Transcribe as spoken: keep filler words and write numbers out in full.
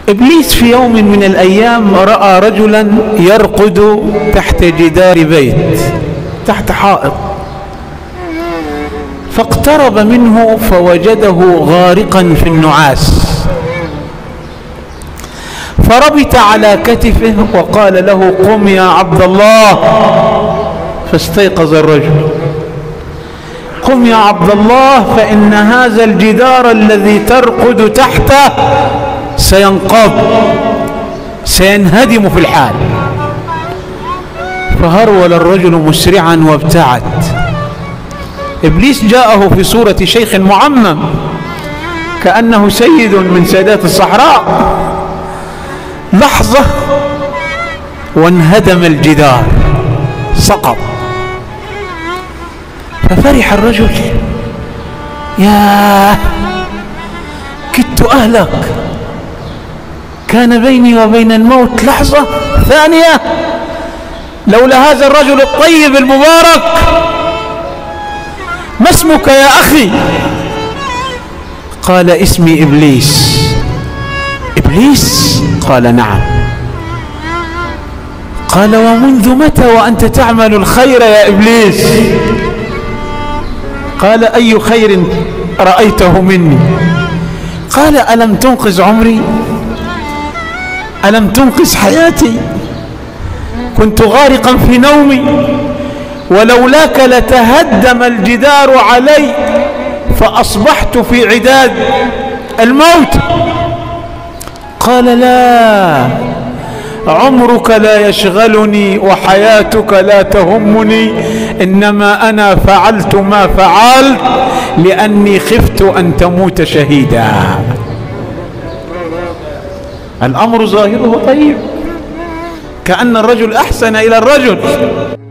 إبليس في يوم من الأيام رأى رجلا يرقد تحت جدار بيت، تحت حائط، فاقترب منه فوجده غارقا في النعاس، فربط على كتفه وقال له: قم يا عبد الله. فاستيقظ الرجل: قم يا عبد الله، فإن هذا الجدار الذي ترقد تحته سينقض، سينهدم في الحال. فهرول الرجل مسرعا وابتعد. إبليس جاءه في صورة شيخ معمم كأنه سيد من سادات الصحراء. لحظة وانهدم الجدار، سقط. ففرح الرجل: ياه، كدت أهلك، كان بيني وبين الموت لحظة ثانية، لولا هذا الرجل الطيب المبارك. ما اسمك يا أخي؟ قال: اسمي إبليس. إبليس؟ قال: نعم. قال: ومنذ متى وأنت تعمل الخير يا إبليس؟ قال: أي خير رأيته مني؟ قال: ألم تنقذ عمري؟ ألم تنقذ حياتي؟ كنت غارقا في نومي، ولولاك لتهدم الجدار علي، فأصبحت في عداد الموت. قال: لا، عمرك لا يشغلني وحياتك لا تهمني، إنما أنا فعلت ما فعلت لأني خفت أن تموت شهيدا. الأمر ظاهره طيب، كأن الرجل أحسن إلى الرجل.